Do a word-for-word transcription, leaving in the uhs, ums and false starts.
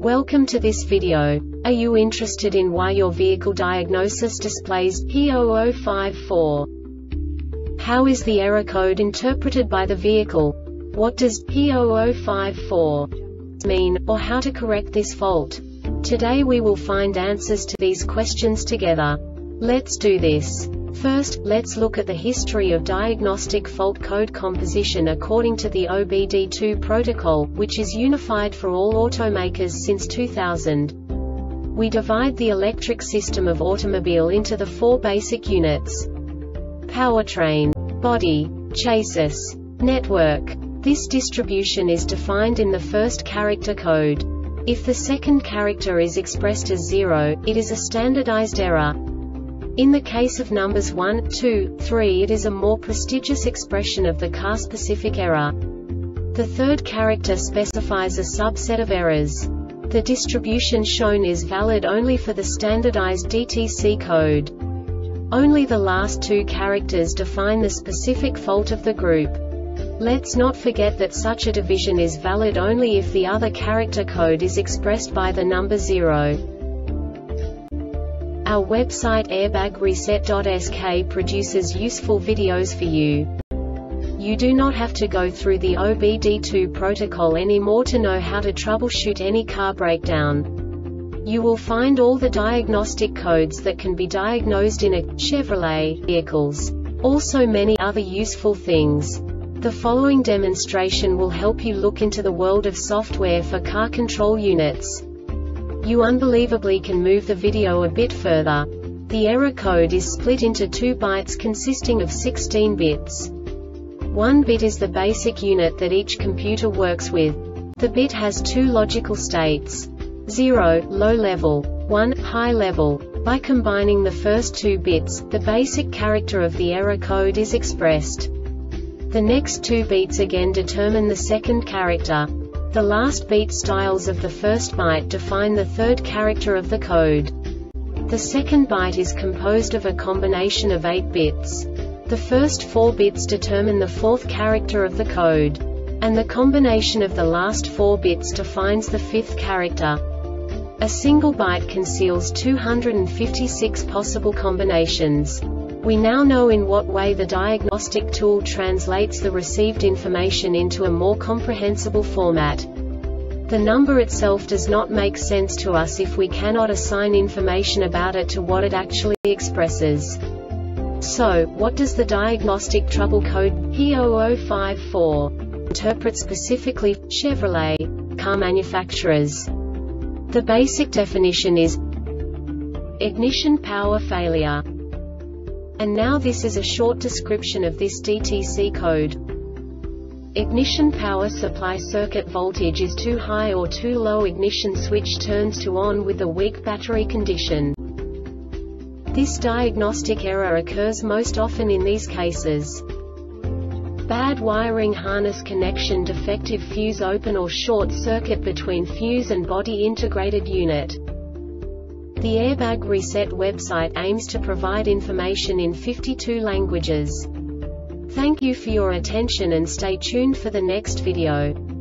Welcome to this video. Are you interested in why your vehicle diagnosis displays P zero zero five four? How is the error code interpreted by the vehicle? What does P zero zero five four mean, or how to correct this fault? Today we will find answers to these questions together. Let's do this. First, let's look at the history of diagnostic fault code composition according to the O B D two protocol, which is unified for all automakers since two thousand. We divide the electric system of automobile into the four basic units: powertrain, body, chassis, network. This distribution is defined in the first character code. If the second character is expressed as zero, it is a standardized error. In the case of numbers one, two, three, it is a more prestigious expression of the car-specific error. The third character specifies a subset of errors. The distribution shown is valid only for the standardized D T C code. Only the last two characters define the specific fault of the group. Let's not forget that such a division is valid only if the other character code is expressed by the number zero. Our website airbag reset dot S K produces useful videos for you. You do not have to go through the O B D two protocol anymore to know how to troubleshoot any car breakdown. You will find all the diagnostic codes that can be diagnosed in a Chevrolet vehicles. Also many other useful things. The following demonstration will help you look into the world of software for car control units. You unbelievably can move the video a bit further. The error code is split into two bytes consisting of sixteen bits. One bit is the basic unit that each computer works with. The bit has two logical states: zero, low level, one, high level. By combining the first two bits, the basic character of the error code is expressed. The next two beats again determine the second character. The last beat styles of the first byte define the third character of the code. The second byte is composed of a combination of eight bits. The first four bits determine the fourth character of the code. And the combination of the last four bits defines the fifth character. A single byte conceals two hundred fifty-six possible combinations. We now know in what way the diagnostic tool translates the received information into a more comprehensible format. The number itself does not make sense to us if we cannot assign information about it to what it actually expresses. So, what does the diagnostic trouble code P zero zero five four interpret specifically for Chevrolet car manufacturers? The basic definition is ignition power failure. And now this is a short description of this D T C code. Ignition power supply circuit voltage is too high or too low. Ignition switch turns to on with a weak battery condition. This diagnostic error occurs most often in these cases: bad wiring, harness connection, defective fuse, open or short circuit between fuse and body integrated unit. The Airbag Reset website aims to provide information in fifty-two languages. Thank you for your attention and stay tuned for the next video.